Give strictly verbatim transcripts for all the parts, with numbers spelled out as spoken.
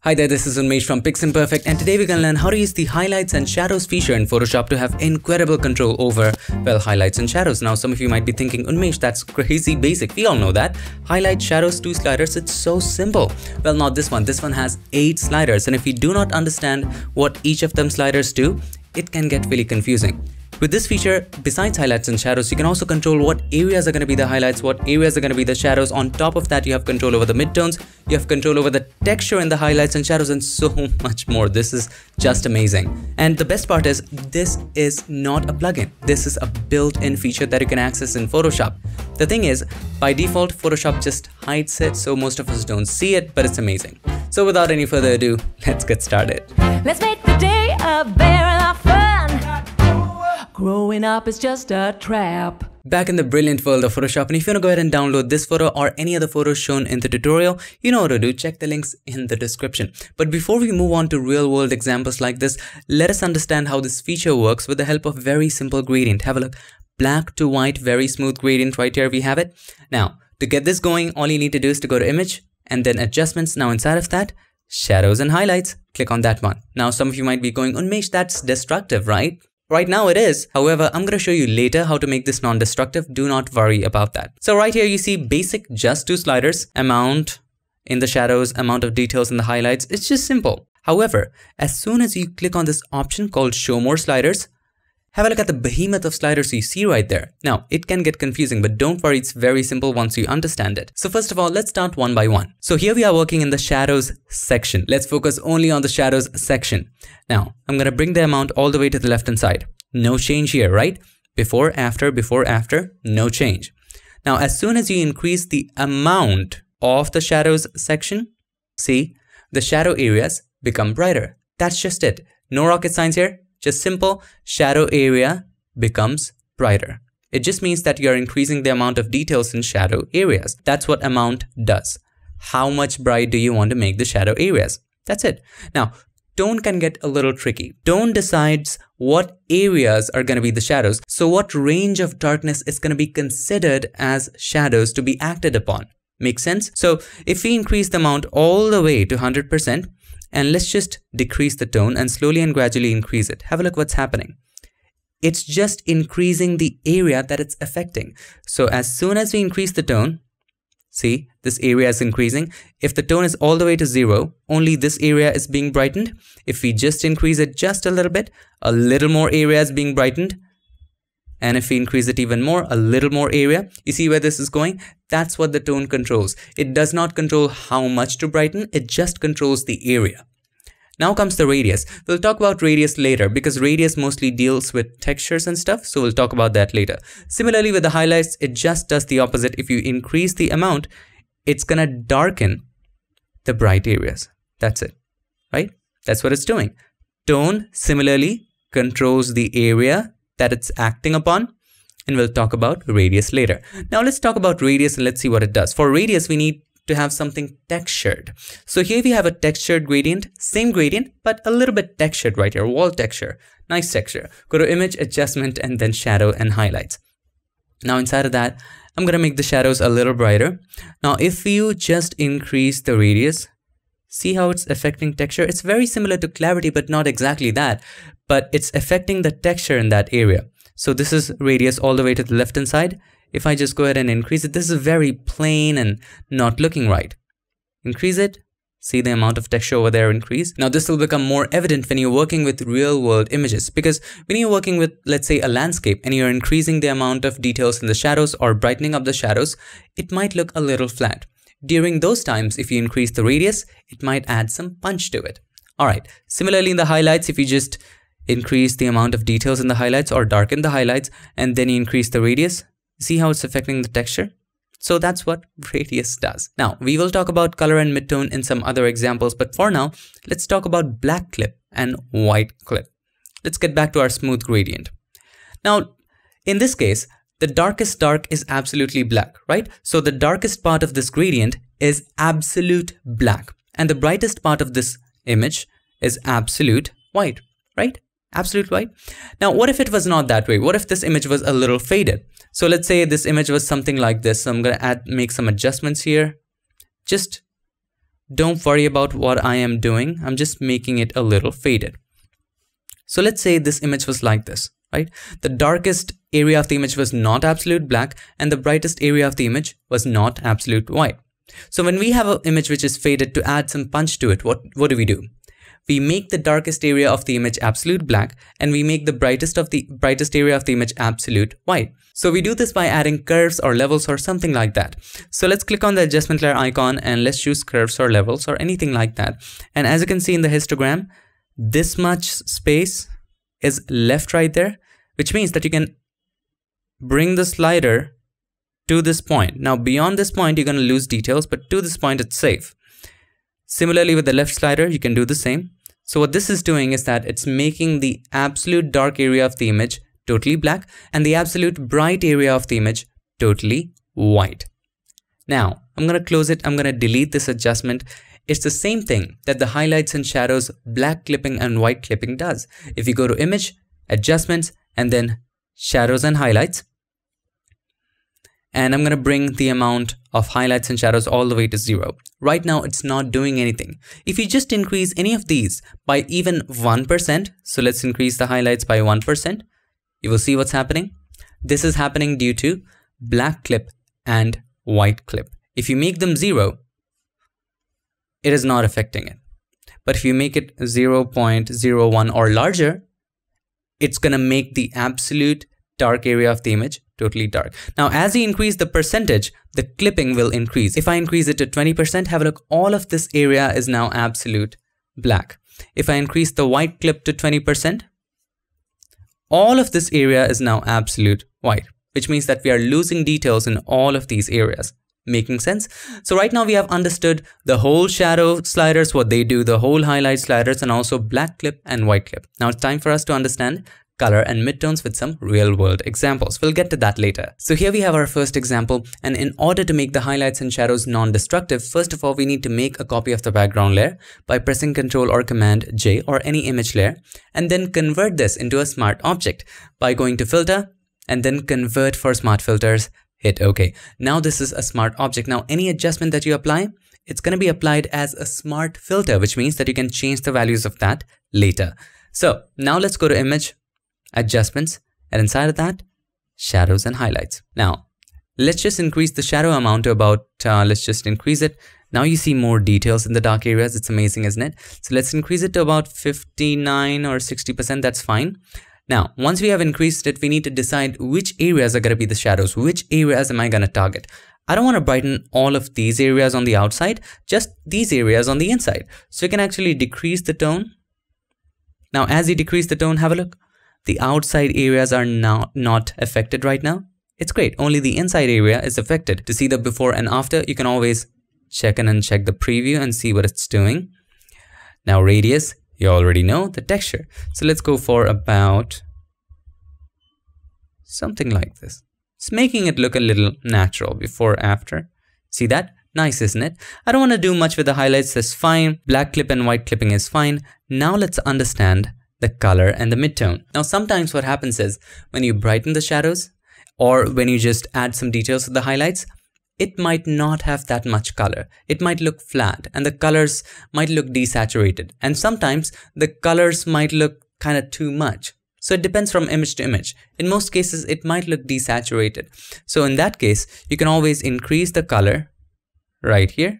Hi there, this is Unmesh from PiXimperfect, and today we're going to learn how to use the highlights and shadows feature in Photoshop to have incredible control over, well, highlights and shadows. Now, some of you might be thinking, Unmesh, that's crazy basic. We all know that. Highlight, shadows, two sliders, it's so simple. Well, not this one. This one has eight sliders, and if you do not understand what each of them sliders do, it can get really confusing. With this feature, besides highlights and shadows, you can also control what areas are going to be the highlights, what areas are going to be the shadows. On top of that, you have control over the midtones, you have control over the texture in the highlights and shadows, and so much more. This is just amazing. And the best part is, this is not a plugin. This is a built-in feature that you can access in Photoshop. The thing is, by default, Photoshop just hides it, so most of us don't see it, but it's amazing. So without any further ado, let's get started. Let's make the day a bear and our fun. Growing up is just a trap. Back in the brilliant world of Photoshop, and if you want to go ahead and download this photo or any other photos shown in the tutorial, you know what to do. Check the links in the description. But before we move on to real world examples like this, let us understand how this feature works with the help of very simple gradient. Have a look. Black to white, very smooth gradient right here. We have it. Now, to get this going, all you need to do is to go to image and then adjustments. Now inside of that, shadows and highlights. Click on that one. Now some of you might be going, Unmesh, that's destructive, right? Right now it is. However, I'm going to show you later how to make this non-destructive. Do not worry about that. So right here you see basic just two sliders, amount in the shadows, amount of details in the highlights. It's just simple. However, as soon as you click on this option called show more sliders, have a look at the behemoth of sliders you see right there. Now, it can get confusing, but don't worry, it's very simple once you understand it. So first of all, let's start one by one. So here we are working in the shadows section. Let's focus only on the shadows section. Now, I'm going to bring the amount all the way to the left hand side. No change here, right? Before, after, before, after, no change. Now, as soon as you increase the amount of the shadows section, see, the shadow areas become brighter. That's just it. No rocket science here. Just simple, shadow area becomes brighter. It just means that you're increasing the amount of details in shadow areas. That's what amount does. How much bright do you want to make the shadow areas? That's it. Now, tone can get a little tricky. Tone decides what areas are going to be the shadows. So what range of darkness is going to be considered as shadows to be acted upon? Make sense? So if we increase the amount all the way to one hundred percent, and let's just decrease the tone and slowly and gradually increase it. Have a look what's happening. It's just increasing the area that it's affecting. So as soon as we increase the tone, see, this area is increasing. If the tone is all the way to zero, only this area is being brightened. If we just increase it just a little bit, a little more area is being brightened. And if we increase it even more, a little more area, you see where this is going? That's what the tone controls. It does not control how much to brighten, it just controls the area. Now comes the radius. We'll talk about radius later because radius mostly deals with textures and stuff, so we'll talk about that later. Similarly with the highlights, it just does the opposite. If you increase the amount, it's gonna darken the bright areas. That's it, right? That's what it's doing. Tone similarly controls the area that it's acting upon, and we'll talk about radius later. Now let's talk about radius and let's see what it does. For radius, we need to have something textured. So here we have a textured gradient, same gradient, but a little bit textured right here, wall texture, nice texture. Go to image, adjustment, and then shadow and highlights. Now inside of that, I'm gonna make the shadows a little brighter. Now if you just increase the radius, see how it's affecting texture? It's very similar to clarity, but not exactly that. But it's affecting the texture in that area. So this is radius all the way to the left hand side. If I just go ahead and increase it, this is very plain and not looking right. Increase it. See the amount of texture over there increase. Now this will become more evident when you're working with real world images, because when you're working with, let's say, a landscape and you're increasing the amount of details in the shadows or brightening up the shadows, it might look a little flat. During those times, if you increase the radius, it might add some punch to it. All right. Similarly in the highlights, if you just increase the amount of details in the highlights or darken the highlights and then you increase the radius, see how it's affecting the texture? So that's what radius does. Now we will talk about color and midtone in some other examples, but for now, let's talk about black clip and white clip. Let's get back to our smooth gradient. Now, in this case, the darkest dark is absolutely black, right? So the darkest part of this gradient is absolute black, and the brightest part of this image is absolute white, right? Absolute white. Now, what if it was not that way? What if this image was a little faded? So let's say this image was something like this. So I'm going to add, make some adjustments here. Just don't worry about what I am doing. I'm just making it a little faded. So let's say this image was like this, right? The darkest area of the image was not absolute black and the brightest area of the image was not absolute white. So when we have an image which is faded, to add some punch to it, what, what do we do? We make the darkest area of the image absolute black and we make the brightest of the brightest area of the image absolute white. So we do this by adding curves or levels or something like that. So let's click on the adjustment layer icon and let's choose curves or levels or anything like that. And as you can see in the histogram, this much space is left right there, which means that you can bring the slider to this point. Now beyond this point, you're going to lose details, but to this point, it's safe. Similarly with the left slider, you can do the same. So what this is doing is that it's making the absolute dark area of the image totally black and the absolute bright area of the image totally white. Now I'm going to close it. I'm going to delete this adjustment. It's the same thing that the highlights and shadows, black clipping and white clipping does. If you go to image, adjustments, and then shadows and highlights, and I'm going to bring the amount of highlights and shadows all the way to zero. Right now, it's not doing anything. If you just increase any of these by even one percent, so let's increase the highlights by one percent, you will see what's happening. This is happening due to black clip and white clip. If you make them zero, it is not affecting it. But if you make it zero point zero one or larger, it's going to make the absolute dark area of the image totally dark. Now, as you increase the percentage, the clipping will increase. If I increase it to twenty percent, have a look, all of this area is now absolute black. If I increase the white clip to twenty percent, all of this area is now absolute white, which means that we are losing details in all of these areas. Making sense? So right now we have understood the whole shadow sliders, what they do, the whole highlight sliders, and also black clip and white clip. Now it's time for us to understand color and midtones with some real world examples. We'll get to that later. So here we have our first example, and in order to make the highlights and shadows non-destructive, first of all, we need to make a copy of the background layer by pressing Control or Command J or any image layer, and then convert this into a smart object by going to Filter and then Convert for Smart Filters. Hit OK. Now this is a smart object. Now any adjustment that you apply, it's going to be applied as a smart filter, which means that you can change the values of that later. So now let's go to Image, Adjustments, and inside of that, Shadows and Highlights. Now let's just increase the shadow amount to about, uh, let's just increase it. Now you see more details in the dark areas. It's amazing, isn't it? So let's increase it to about fifty-nine or sixty percent. That's fine. Now, once we have increased it, we need to decide which areas are going to be the shadows. Which areas am I going to target? I don't want to brighten all of these areas on the outside, just these areas on the inside. So you can actually decrease the tone. Now, as you decrease the tone, have a look. The outside areas are now not affected right now. It's great. Only the inside area is affected. To see the before and after, you can always check and uncheck the preview and see what it's doing. Now, radius. You already know the texture. So let's go for about something like this. It's making it look a little natural before, after. See that? Nice, isn't it? I don't want to do much with the highlights. That's fine. Black clip and white clipping is fine. Now let's understand the color and the midtone. Now sometimes what happens is when you brighten the shadows or when you just add some details to the highlights, it might not have that much color. It might look flat and the colors might look desaturated. And sometimes the colors might look kind of too much. So it depends from image to image. In most cases, it might look desaturated. So in that case, you can always increase the color right here.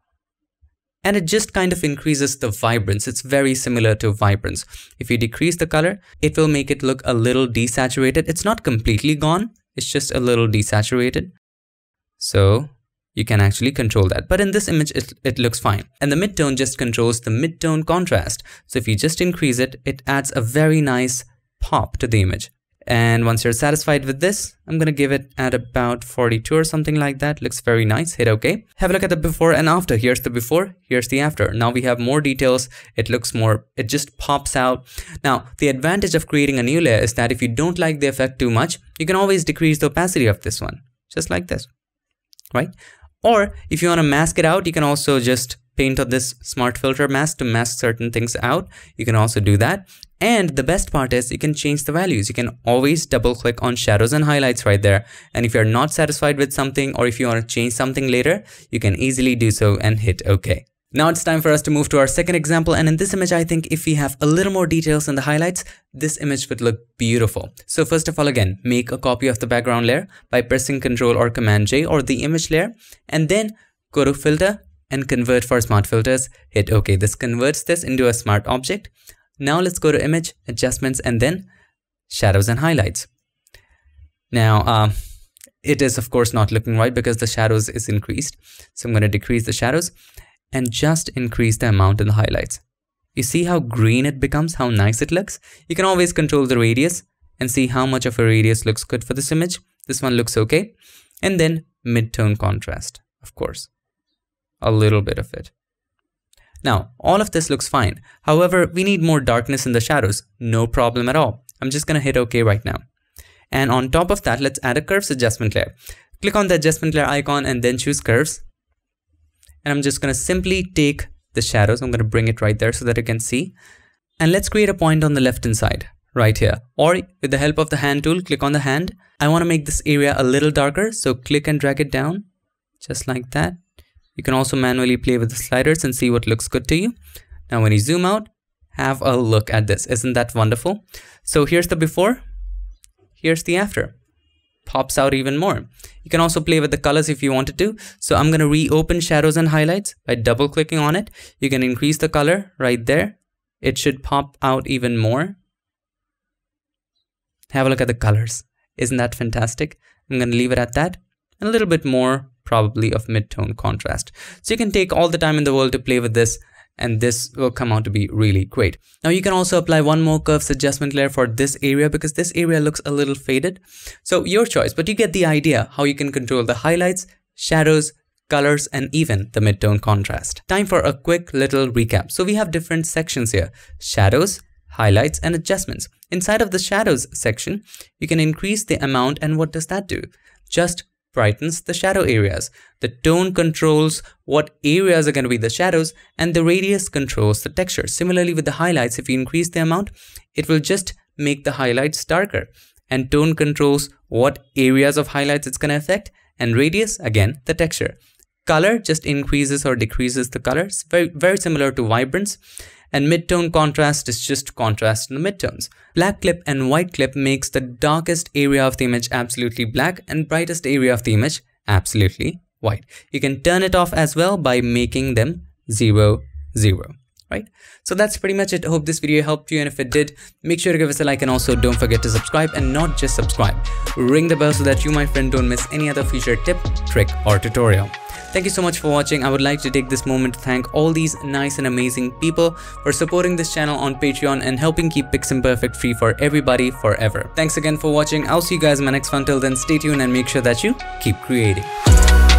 And it just kind of increases the vibrance. It's very similar to vibrance. If you decrease the color, it will make it look a little desaturated. It's not completely gone. It's just a little desaturated. So you can actually control that. But in this image, it, it looks fine. And the midtone just controls the midtone contrast. So if you just increase it, it adds a very nice pop to the image. And once you're satisfied with this, I'm going to give it at about forty-two or something like that. Looks very nice. Hit OK. Have a look at the before and after. Here's the before. Here's the after. Now we have more details. It looks more, it just pops out. Now, the advantage of creating a new layer is that if you don't like the effect too much, you can always decrease the opacity of this one, just like this. Right? Or if you want to mask it out, you can also just paint on this smart filter mask to mask certain things out. You can also do that. And the best part is you can change the values. You can always double click on shadows and highlights right there. And if you're not satisfied with something or if you want to change something later, you can easily do so and hit OK. Now it's time for us to move to our second example, and in this image I think if we have a little more details in the highlights, this image would look beautiful. So first of all, again, make a copy of the background layer by pressing Control or Command J, or the image layer, and then go to Filter and Convert for Smart Filters. Hit OK. This converts this into a smart object. Now let's go to Image, Adjustments, and then Shadows and Highlights. Now uh, it is of course not looking right because the shadows is increased. So I'm going to decrease the shadows and just increase the amount in the highlights. You see how green it becomes, how nice it looks? You can always control the radius and see how much of a radius looks good for this image. This one looks okay. And then mid-tone contrast, of course. A little bit of it. Now, all of this looks fine. However, we need more darkness in the shadows. No problem at all. I'm just gonna hit OK right now. And on top of that, let's add a curves adjustment layer. Click on the adjustment layer icon and then choose curves. And I'm just gonna simply take the shadows. I'm gonna bring it right there so that you can see. And let's create a point on the left hand side, right here. Or with the help of the hand tool, click on the hand. I wanna make this area a little darker, so click and drag it down, just like that. You can also manually play with the sliders and see what looks good to you. Now when you zoom out, have a look at this. Isn't that wonderful? So here's the before, here's the after. Pops out even more. You can also play with the colors if you wanted to. So I'm going to reopen shadows and highlights by double clicking on it. You can increase the color right there. It should pop out even more. Have a look at the colors. Isn't that fantastic? I'm going to leave it at that. And a little bit more probably of mid-tone contrast. So you can take all the time in the world to play with this, and this will come out to be really great. Now you can also apply one more curves adjustment layer for this area because this area looks a little faded. So your choice, but you get the idea how you can control the highlights, shadows, colors, and even the mid-tone contrast. Time for a quick little recap. So we have different sections here: shadows, highlights, and adjustments. Inside of the shadows section, you can increase the amount, and what does that do? Just brightens the shadow areas. The tone controls what areas are going to be the shadows, and the radius controls the texture. Similarly with the highlights, if you increase the amount, it will just make the highlights darker, and tone controls what areas of highlights it's going to affect, and radius, again, the texture. Color just increases or decreases the color. It's very, very similar to vibrance. And mid-tone contrast is just contrast in the midtones. Black clip and white clip makes the darkest area of the image absolutely black and brightest area of the image absolutely white. You can turn it off as well by making them zero, zero, right? So that's pretty much it. I hope this video helped you, and if it did, make sure to give us a like, and also don't forget to subscribe, and not just subscribe. Ring the bell so that you, my friend, don't miss any other future tip, trick, or tutorial. Thank you so much for watching. I would like to take this moment to thank all these nice and amazing people for supporting this channel on Patreon and helping keep PiXimperfect free for everybody forever. Thanks again for watching. I'll see you guys in my next one. Till then, stay tuned and make sure that you keep creating.